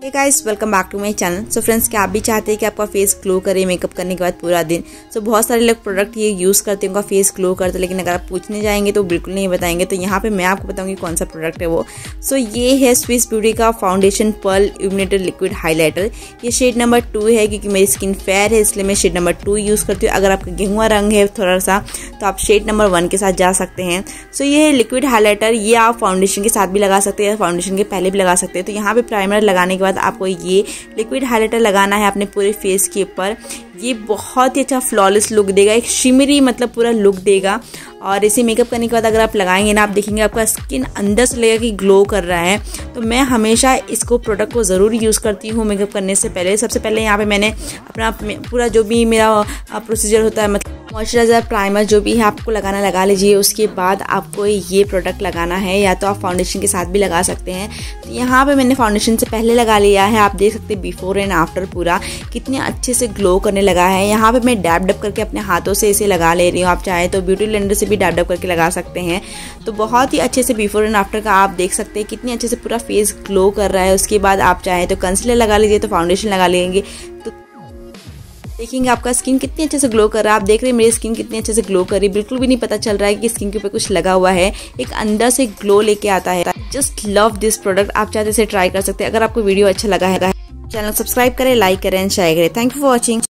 Hey guys, welcome back to my channel. So friends, क्या आप भी चाहते हैं कि आपका फेस ग्लो करे मेकअप करने के बाद पूरा दिन? सो बहुत सारे लोग प्रोडक्ट ये यूज़ करते हैं, उनका फेस ग्लो करता है, लेकिन अगर आप पूछने जाएंगे तो बिल्कुल नहीं बताएंगे। तो यहाँ पे मैं आपको बताऊंगी कौन सा प्रोडक्ट है वो। सो ये है स्विस ब्यूटी का foundation pearl illuminated liquid highlighter. ये शेड नंबर 2 है, क्योंकि मेरी स्किन फेयर है इसलिए मैं शेड नंबर 2 यूज़ करती हूँ। अगर आपका गेहुआ रंग है थोड़ा सा तो आप शेड नंबर 1 के साथ जा सकते हैं। सो ये है लिक्विड हाईलाइटर। ये आप फाउंडेशन के साथ भी लगा सकते हैं, फाउंडेशन के पहले भी लगा सकते हैं। तो यहाँ पे प्राइमर लगाने के बाद आपको ये लिक्विड हाइलाइटर लगाना है अपने पूरे फेस के ऊपर। ये बहुत ही अच्छा फ्लॉलेस लुक देगा, एक शिमरी मतलब पूरा लुक देगा। और इसे मेकअप करने के बाद अगर आप लगाएंगे ना, आप देखेंगे आपका स्किन अंदर से लगेगा कि ग्लो कर रहा है। तो मैं हमेशा इसको प्रोडक्ट को ज़रूर यूज़ करती हूँ मेकअप करने से पहले। सबसे पहले यहाँ पे मैंने अपना पूरा जो भी मेरा प्रोसीजर होता है, मतलब मॉइस्चराइजर, प्राइमर जो भी है आपको लगाना लगा लीजिए। उसके बाद आपको ये प्रोडक्ट लगाना है, या तो आप फाउंडेशन के साथ भी लगा सकते हैं। तो यहाँ पे मैंने फाउंडेशन से पहले लगा लिया है। आप देख सकते हैं बिफोर एंड आफ्टर पूरा कितने अच्छे से ग्लो करने लगा है। यहाँ पे मैं डैब डब करके अपने हाथों से इसे लगा ले रही हूँ। आप चाहे तो ब्यूटी ब्लेंडर से भी डैब डब करके लगा सकते हैं। तो बहुत ही अच्छे से बिफोर एंड आफ्टर का आप देख सकते हैं कितने अच्छे से पूरा फेस ग्लो कर रहा है। उसके बाद आप चाहे तो कंसीलर लगा लीजिए, तो फाउंडेशन लगा लेंगे तो देखेंगे आपका स्किन कितनी अच्छे से ग्लो कर रहा है। आप देख रहे हैं मेरी स्किन कितनी अच्छे से ग्लो कर रही है। बिल्कुल भी नहीं पता चल रहा है कि स्किन के ऊपर कुछ लगा हुआ है, एक अंदर से ग्लो लेके आता है। Just love this product. आप चाहते इसे ट्राई कर सकते हैं। अगर आपको वीडियो अच्छा लगा है, चैनल सब्सक्राइब करें, लाइक करें एंड शेयर करें। Thank you for watching.